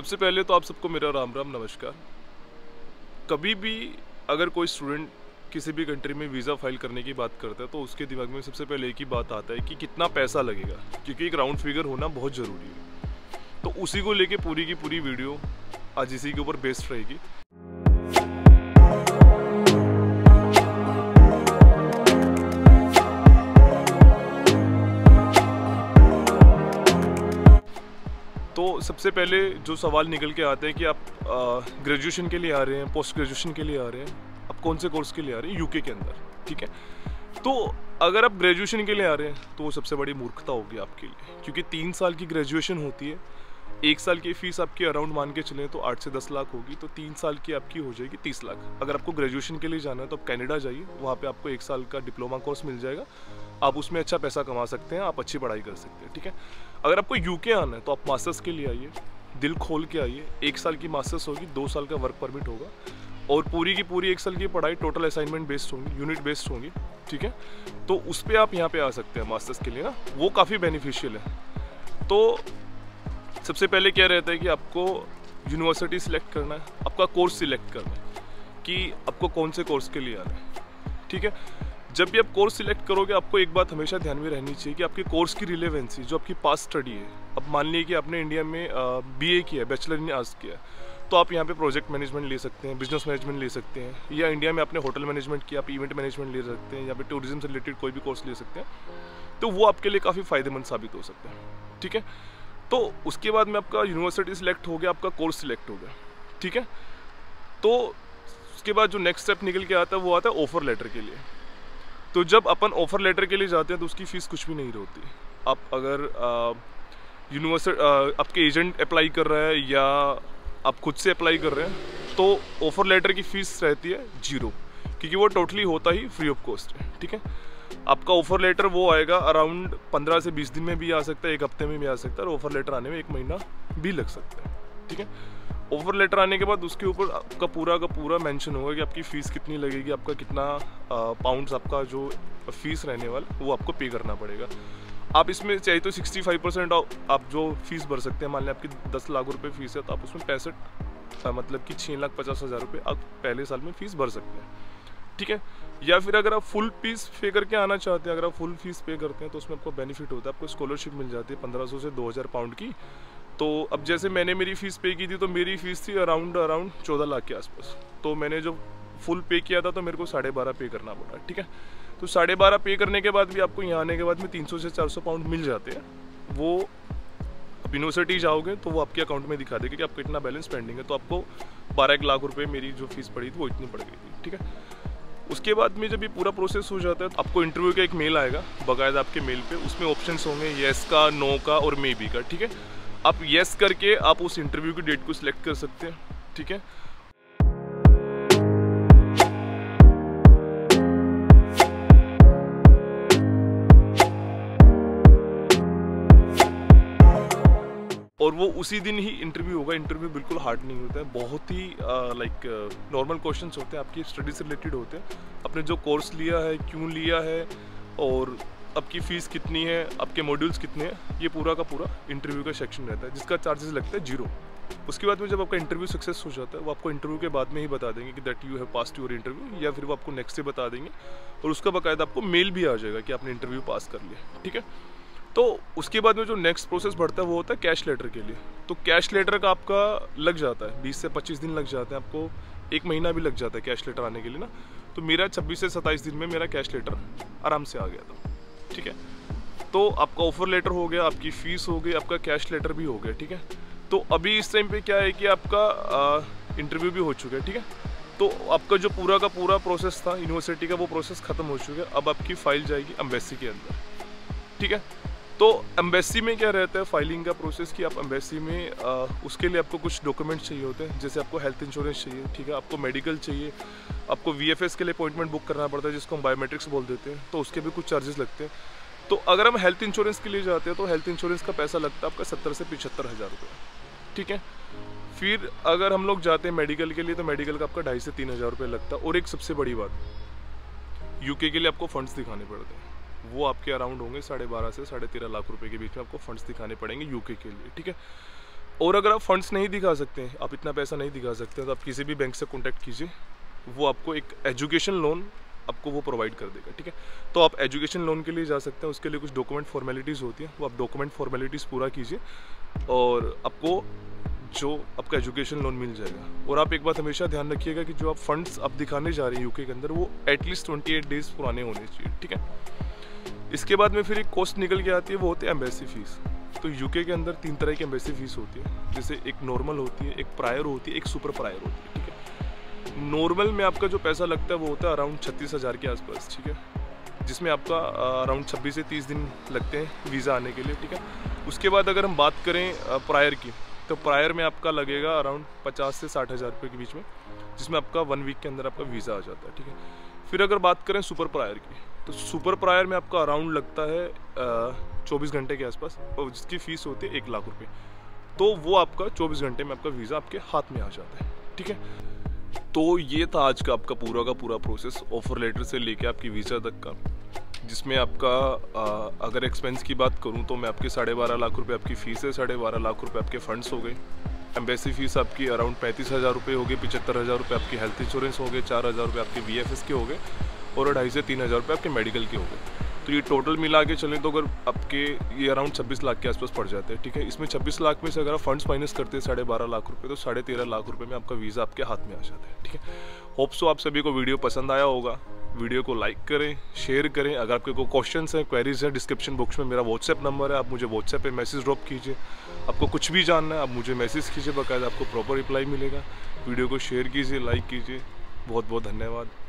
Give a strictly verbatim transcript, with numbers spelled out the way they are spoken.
सबसे पहले तो आप सबको मेरा राम राम नमस्कार। कभी भी अगर कोई स्टूडेंट किसी भी कंट्री में वीज़ा फाइल करने की बात करता है तो उसके दिमाग में सबसे पहले एक ही बात आता है कि कितना पैसा लगेगा, क्योंकि एक राउंड फिगर होना बहुत ज़रूरी है। तो उसी को लेके पूरी की पूरी वीडियो आज इसी के ऊपर बेस्ड रहेगी। तो सबसे पहले जो सवाल निकल के आते हैं कि आप ग्रेजुएशन के लिए आ रहे हैं, पोस्ट ग्रेजुएशन के लिए आ रहे हैं, आप कौन से कोर्स के लिए आ रहे हैं यूके के अंदर, ठीक है। तो अगर आप ग्रेजुएशन के लिए आ रहे हैं तो वो सबसे बड़ी मूर्खता होगी आपके लिए, क्योंकि तीन साल की ग्रेजुएशन होती है। एक साल की फीस आपकी अराउंड मान के चलें तो आठ से दस लाख होगी, तो तीन साल की आपकी हो जाएगी तीस लाख। अगर आपको ग्रेजुएशन के लिए जाना है तो आप कनाडा जाइए, वहाँ पे आपको एक साल का डिप्लोमा कोर्स मिल जाएगा, आप उसमें अच्छा पैसा कमा सकते हैं, आप अच्छी पढ़ाई कर सकते हैं, ठीक है। अगर आपको यूके आना है तो आप मास्टर्स के लिए आइए, दिल खोल के आइए। एक साल की मास्टर्स होगी, दो साल का वर्क परमिट होगा और पूरी की पूरी एक साल की पढ़ाई टोटल असाइनमेंट बेस्ड होंगी, यूनिट बेस्ड होंगी, ठीक है। तो उस पर आप यहाँ पे आ सकते हैं मास्टर्स के लिए ना, वो काफ़ी बेनिफिशियल है। तो सबसे पहले क्या रहता है कि आपको यूनिवर्सिटी सिलेक्ट करना है, आपका कोर्स सिलेक्ट करना है कि आपको कौन से कोर्स के लिए आना है, ठीक है। जब भी आप कोर्स सिलेक्ट करोगे आपको एक बात हमेशा ध्यान में रहनी चाहिए कि आपके कोर्स की रिलेवेंसी, जो आपकी पास्ट स्टडी है। अब मान लीजिए कि आपने इंडिया में बीए किया है, बैचलर इन आर्ट्स किया है, तो आप यहाँ पे प्रोजेक्ट मैनेजमेंट ले सकते हैं, बिजनेस मैनेजमेंट ले सकते हैं, या इंडिया में आपने होटल मैनेजमेंट किया, आप इवेंट मैनेजमेंट ले सकते हैं, या फिर टूरिज्म से रिलेटेड कोई भी कोर्स ले सकते हैं। तो वो आपके लिए काफ़ी फायदेमंद साबित हो सकता है, ठीक है। तो उसके बाद में आपका यूनिवर्सिटी सिलेक्ट हो गया, आपका कोर्स सिलेक्ट हो गया, ठीक है। तो उसके बाद जो नेक्स्ट स्टेप निकल के आता है वो आता है ऑफर लेटर के लिए। तो जब अपन ऑफर लेटर के लिए जाते हैं तो उसकी फ़ीस कुछ भी नहीं होती। आप अगर यूनिवर्सिटी आपके एजेंट अप्लाई कर रहा है या आप खुद से अप्लाई कर रहे हैं तो ऑफर लेटर की फ़ीस रहती है जीरो, क्योंकि वो टोटली होता ही फ्री ऑफ कॉस्ट है, ठीक है। आपका ऑफर लेटर वो आएगा अराउंड पंद्रह से बीस दिन में भी आ सकता है, एक हफ्ते में भी आ सकता है, और ऑफर लेटर आने में एक महीना भी लग सकता है, ठीक है। ऑफर लेटर आने के बाद उसके ऊपर आपका पूरा का पूरा मेंशन होगा कि आपकी फ़ीस कितनी लगेगी, आपका कितना पाउंड्स आपका जो फीस रहने वाला वो आपको पे करना पड़ेगा। आप इसमें चाहिए तो सिक्सटी फाइव परसेंट आप जो फीस भर सकते हैं। मान लें आपकी दस लाख रुपए फीस है तो आप उसमें पैंसठ मतलब कि छः लाख पचास हज़ार रुपये आप पहले साल में फ़ीस भर सकते हैं, ठीक है। या फिर अगर आप फुल फीस पे करके आना चाहते हैं, अगर आप फुल फीस पे करते हैं तो उसमें आपको बेनिफिट होता है, आपको स्कॉलरशिप मिल जाती है पंद्रह सौ से दो हज़ार पाउंड की। तो अब जैसे मैंने मेरी फ़ीस पे की थी तो मेरी फ़ीस थी अराउंड अराउंड चौदह लाख के आसपास। तो मैंने जो फुल पे किया था तो मेरे को साढ़े बारह पे करना पड़ा, ठीक है। तो साढ़े बारह पे करने के बाद भी आपको यहाँ आने के बाद में तीन सौ से चार सौ पाउंड मिल जाते हैं। वो आप यूनिवर्सिटी जाओगे तो वो आपके अकाउंट में दिखा देगा कि आपका इतना बैलेंस पेंडिंग है। तो आपको बारह एक लाख रुपये मेरी जो फीस पड़ी थी वो इतनी पड़ गई थी, ठीक है। उसके बाद में जब ये पूरा प्रोसेस हो जाता है तो आपको इंटरव्यू का एक मेल आएगा बाकायदा आपके मेल पे, उसमें ऑप्शंस होंगे येस का, नो का और मे बी का, ठीक है। आप येस करके आप उस इंटरव्यू की डेट को सिलेक्ट कर सकते हैं, ठीक है। और वो उसी दिन ही इंटरव्यू होगा। इंटरव्यू बिल्कुल हार्ड नहीं होता है, बहुत ही लाइक नॉर्मल क्वेश्चंस होते हैं, आपकी स्टडी से रिलेटेड होते हैं, आपने जो कोर्स लिया है, क्यों लिया है, और आपकी फ़ीस कितनी है, आपके मॉड्यूल्स कितने हैं, ये पूरा का पूरा इंटरव्यू का सेक्शन रहता है, जिसका चार्जेस लगता है जीरो। उसके बाद में जब आपका इंटरव्यू सक्सेस हो जाता है वो आपको इंटरव्यू के बाद में ही बता देंगे कि that you have passed your interview, या फिर वो आपको नेक्स्ट डे बता देंगे और उसका बाकायदा आपको मेल भी आ जाएगा कि आपने इंटरव्यू पास कर लिया, ठीक है। तो उसके बाद में जो नेक्स्ट प्रोसेस बढ़ता है वो होता है कैश लेटर के लिए। तो कैश लेटर का आपका लग जाता है बीस से पच्चीस दिन लग जाते हैं, आपको एक महीना भी लग जाता है कैश लेटर आने के लिए ना। तो मेरा छब्बीस से सत्ताईस दिन में मेरा कैश लेटर आराम से आ गया था, ठीक है। तो आपका ऑफर लेटर हो गया, आपकी फ़ीस हो गई, आपका कैश लेटर भी हो गया, ठीक है। तो अभी इस टाइम पे क्या है कि आपका इंटरव्यू भी हो चुका है, ठीक है। तो आपका जो पूरा का पूरा प्रोसेस था यूनिवर्सिटी का वो प्रोसेस ख़त्म हो चुका है। अब आपकी फ़ाइल जाएगी एम्बेसी के अंदर, ठीक है। तो एम्बेसी में क्या रहता है फाइलिंग का प्रोसेस कि आप एम्बेसी में आ, उसके लिए आपको कुछ डॉक्यूमेंट्स चाहिए होते हैं, जैसे आपको हेल्थ इंश्योरेंस चाहिए, ठीक है, आपको मेडिकल चाहिए, आपको वीएफएस के लिए अपॉइंटमेंट बुक करना पड़ता है जिसको हम बायोमेट्रिक्स बोल देते हैं, तो उसके भी कुछ चार्जेस लगते हैं। तो अगर हम हेल्थ इंश्योरेंस के लिए जाते हैं तो हेल्थ इंश्योरेंस का पैसा लगता है आपका सत्तर से पिछहत्तर हज़ार रुपये, ठीक है। फिर अगर हम लोग जाते हैं मेडिकल के लिए तो मेडिकल का आपका ढाई से तीन हज़ार रुपये लगता है। और एक सबसे बड़ी बात, यूके के लिए आपको फंड्स दिखाने पड़ते हैं, वो आपके अराउंड होंगे साढ़े बारह से साढ़े तेरह लाख रुपए के बीच में आपको फंड्स दिखाने पड़ेंगे यूके के लिए, ठीक है। और अगर आप फंड्स नहीं दिखा सकते हैं, आप इतना पैसा नहीं दिखा सकते हैं, तो आप किसी भी बैंक से कॉन्टैक्ट कीजिए, वो आपको एक एजुकेशन लोन आपको वो प्रोवाइड कर देगा, ठीक है। तो आप एजुकेशन लोन के लिए जा सकते हैं, उसके लिए कुछ डॉक्यूमेंट फॉर्मेलिटीज़ होती हैं, वो आप डॉक्यूमेंट फॉर्मेलिटीज़ पूरा कीजिए और आपको जो आपका एजुकेशन लोन मिल जाएगा। और आप एक बात हमेशा ध्यान रखिएगा कि जो आप फंड्स आप दिखाने जा रहे हैं यूके के अंदर, वो एटलीस्ट ट्वेंटी एट डेज पुराने होने चाहिए, ठीक है। इसके बाद में फिर एक कॉस्ट निकल के आती है, वो होती है एम्बेसी फीस। तो यूके के अंदर तीन तरह की एम्बेसी फीस होती है, जैसे एक नॉर्मल होती है, एक प्रायर होती है, एक सुपर प्रायर होती है, ठीक है। नॉर्मल में आपका जो पैसा लगता है वो होता है अराउंड छत्तीस हज़ार के आसपास, ठीक है, जिसमें आपका अराउंड छब्बीस से तीस दिन लगते हैं वीज़ा आने के लिए, ठीक है। उसके बाद अगर हम बात करें प्रायर की, तो प्रायर में आपका लगेगा अराउंड पचास से साठ हज़ार रुपये के बीच में, जिसमें आपका वन वीक के अंदर आपका वीज़ा आ जाता है, ठीक है। फिर अगर बात करें सुपर प्रायर की, तो सुपर प्रायर में आपका अराउंड लगता है चौबीस घंटे के आसपास, और जिसकी फ़ीस होती है एक लाख रुपए। तो वो आपका चौबीस घंटे में आपका वीज़ा आपके हाथ में आ जाता है, ठीक है। तो ये था आज का आपका पूरा का पूरा प्रोसेस, ऑफर लेटर से लेके आपकी वीज़ा तक का, जिसमें आपका आ, अगर एक्सपेंस की बात करूं तो मैं आपके साढ़े बारह लाख रुपए आपकी फ़ीस है, साढ़े बारह लाख रुपए आपके फ़ंड्स हो गए। एम्बेसी फ़ीस आपकी अराउंड पैंतीस हज़ार रुपये हो गई, पचहत्तर हज़ार रुपये आपकी हेल्थ इंश्योरेंस हो गए, चार हज़ार रुपये आपके वी एफ एस के हो गए, और ढाई से तीन हज़ार रुपये आपके मेडिकल के हो गए। तो ये टोटल मिला के चलें तो अगर आपके ये अराउंड छब्बीस लाख के आसपास पड़ जाते हैं, ठीक है। इसमें छब्बीस लाख में से अगर आप फंड्स माइनस करते हैं साढ़े बारह लाख रुपए, तो साढ़े तेरह लाख रुपए में आपका वीज़ा आपके हाथ में आ जाता है, ठीक है। होप सो आप सभी को वीडियो पसंद आया होगा। वीडियो को लाइक करें, शेयर करें। अगर आपके कोई क्वेश्चंस हैं, क्वेरीज हैं, डिस्क्रिप्शन बॉक्स में मेरा व्हाट्सएप नंबर है, आप मुझे व्हाट्सएप पे मैसेज ड्रॉप कीजिए। आपको कुछ भी जानना है आप मुझे मैसेज कीजिए, बाकायदा आपको प्रॉपर रिप्लाई मिलेगा। वीडियो को शेयर कीजिए, लाइक कीजिए। बहुत बहुत धन्यवाद।